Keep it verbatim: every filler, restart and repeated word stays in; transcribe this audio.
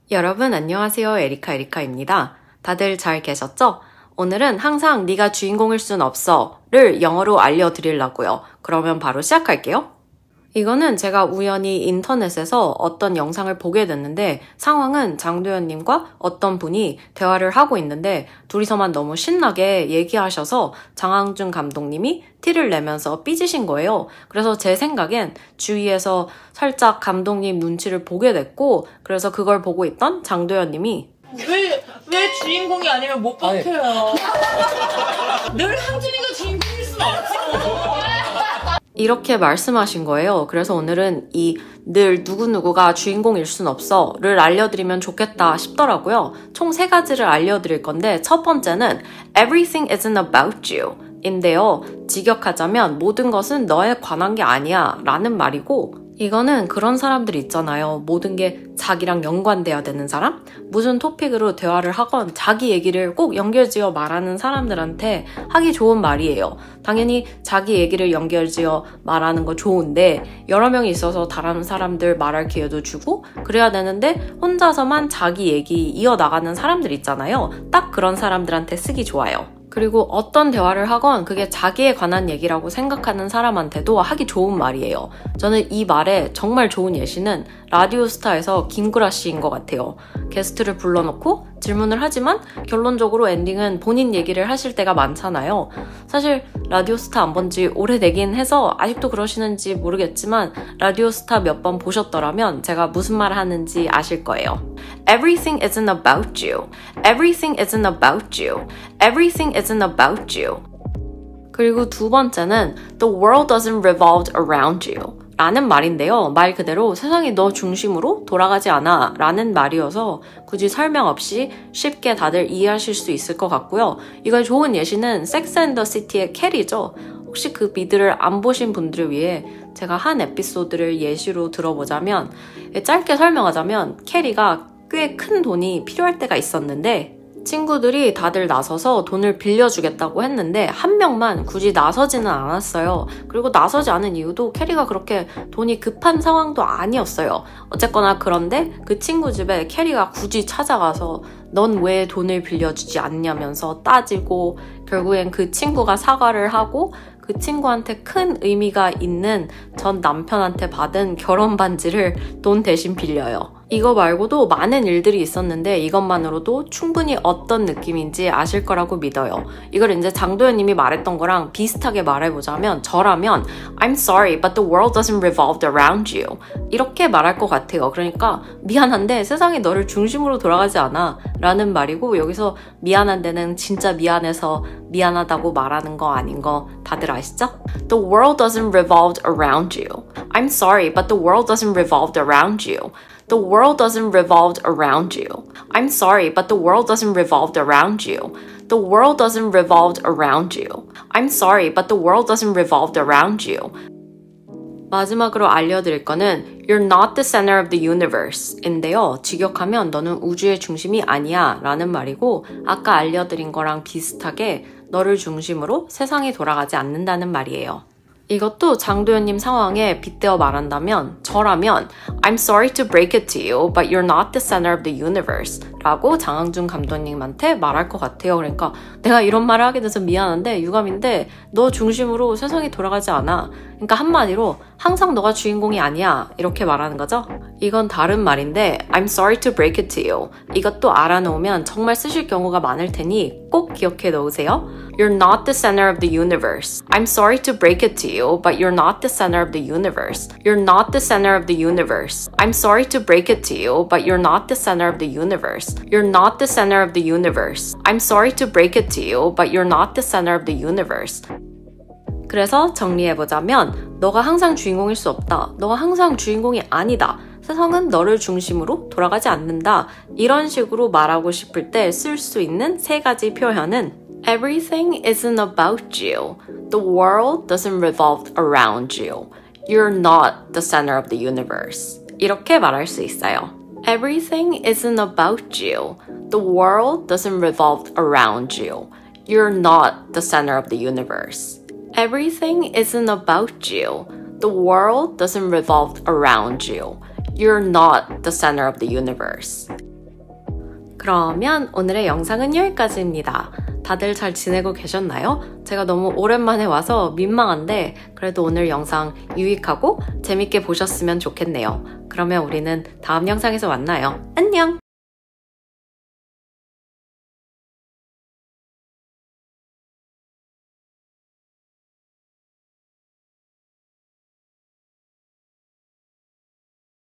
여러분 안녕하세요. 에리카 에리카입니다. 다들 잘 계셨죠? 오늘은 항상 네가 주인공일 순 없어를 영어로 알려드리려고요. 그러면 바로 시작할게요. 이거는 제가 우연히 인터넷에서 어떤 영상을 보게 됐는데 상황은 장도연님과 어떤 분이 대화를 하고 있는데 둘이서만 너무 신나게 얘기하셔서 장항준 감독님이 티를 내면서 삐지신 거예요. 그래서 제 생각엔 주위에서 살짝 감독님 눈치를 보게 됐고 그래서 그걸 보고 있던 장도연님이 왜, 왜 주인공이 아니면 못 버텨요? 늘 항준이가 주인공일 순 없죠. 이렇게 말씀하신 거예요. 그래서 오늘은 이 늘 누구누구가 주인공일 순 없어를 알려드리면 좋겠다 싶더라고요. 총 세 가지를 알려드릴 건데 첫 번째는 Everything isn't about you 인데요. 직역하자면 모든 것은 너에 관한 게 아니야 라는 말이고 이거는 그런 사람들 있잖아요. 모든 게 자기랑 연관돼야 되는 사람? 무슨 토픽으로 대화를 하건 자기 얘기를 꼭 연결지어 말하는 사람들한테 하기 좋은 말이에요. 당연히 자기 얘기를 연결지어 말하는 거 좋은데 여러 명이 있어서 다른 사람들 말할 기회도 주고 그래야 되는데 혼자서만 자기 얘기 이어나가는 사람들 있잖아요. 딱 그런 사람들한테 쓰기 좋아요. 그리고 어떤 대화를 하건 그게 자기에 관한 얘기라고 생각하는 사람한테도 하기 좋은 말이에요. 저는 이 말에 정말 좋은 예시는 라디오스타에서 김구라 씨인 것 같아요. 게스트를 불러놓고 질문을 하지만 결론적으로 엔딩은 본인 얘기를 하실 때가 많잖아요. 사실 라디오스타 안 본 지 오래되긴 해서 아직도 그러시는지 모르겠지만 라디오스타 몇 번 보셨더라면 제가 무슨 말 하는지 아실 거예요. Everything isn't about you. Everything isn't about you. Everything isn't about you. 그리고 두 번째는 The world doesn't revolve around you. 라는 말인데요. 말 그대로 세상이 너 중심으로 돌아가지 않아 라는 말이어서 굳이 설명 없이 쉽게 다들 이해하실 수 있을 것 같고요. 이걸 좋은 예시는 섹스 앤 더 시티의 캐리죠. 혹시 그 미드를 안 보신 분들을 위해 제가 한 에피소드를 예시로 들어보자면 짧게 설명하자면 캐리가 꽤 큰 돈이 필요할 때가 있었는데 친구들이 다들 나서서 돈을 빌려주겠다고 했는데 한 명만 굳이 나서지는 않았어요. 그리고 나서지 않은 이유도 캐리가 그렇게 돈이 급한 상황도 아니었어요. 어쨌거나 그런데 그 친구 집에 캐리가 굳이 찾아가서 넌 왜 돈을 빌려주지 않냐면서 따지고 결국엔 그 친구가 사과를 하고 그 친구한테 큰 의미가 있는 전 남편한테 받은 결혼 반지를 돈 대신 빌려요. 이거 말고도 많은 일들이 있었는데 이것만으로도 충분히 어떤 느낌인지 아실 거라고 믿어요. 이걸 이제 장도연님이 말했던 거랑 비슷하게 말해보자면 저라면 I'm sorry, but the world doesn't revolve around you. 이렇게 말할 것 같아요. 그러니까 미안한데 세상이 너를 중심으로 돌아가지 않아 라는 말이고 여기서 미안한 데는 진짜 미안해서 미안하다고 말하는 거 아닌 거 다들 아시죠? The world doesn't revolve around you. I'm sorry, but the world doesn't revolve around you. The world doesn't revolve around you. I'm sorry, but the world doesn't revolve around you. The world doesn't revolve around you. I'm sorry, but the world doesn't revolve around you. 마지막으로 알려드릴 거는 You're not the center of the universe 인데요. 직역하면 너는 우주의 중심이 아니야 라는 말이고 아까 알려드린 거랑 비슷하게 너를 중심으로 세상이 돌아가지 않는다는 말이에요. 이것도 장도연님 상황에 빗대어 말한다면 저라면 I'm sorry to break it to you, but you're not the center of the universe 라고 장항준 감독님한테 말할 것 같아요. 그러니까 내가 이런 말을 하게 돼서 미안한데 유감인데 너 중심으로 세상이 돌아가지 않아. 그러니까 한마디로 항상 너가 주인공이 아니야 이렇게 말하는 거죠. 이건 다른 말인데 I'm sorry to break it to you. 이것도 알아놓으면 정말 쓰실 경우가 많을 테니 꼭 기억해 놓으세요. You're not the center of the universe. I'm sorry to break it to you, but you're not the center of the universe. You're not the center of the universe. I'm sorry to break it to you, but you're not the center of the universe. You're not the center of the universe. I'm sorry to break it to you, but you're not the center of the universe. 그래서 정리해보자면 너가 항상 주인공일 수 없다. 너가 항상 주인공이 아니다. 세상은 너를 중심으로 돌아가지 않는다. 이런 식으로 말하고 싶을 때 쓸 수 있는 세 가지 표현은 Everything isn't about you. The world doesn't revolve around you. You're not the center of the universe. 이렇게 말할 수 있어요. Everything isn't about you. The world doesn't revolve around you. You're not the center of the universe. Everything isn't about you. The world doesn't revolve around you. You're not the center of the universe. 그러면 오늘의 영상은 여기까지입니다. 다들 잘 지내고 계셨나요? 제가 너무 오랜만에 와서 민망한데 그래도 오늘 영상 유익하고 재밌게 보셨으면 좋겠네요. 그러면 우리는 다음 영상에서 만나요. 안녕!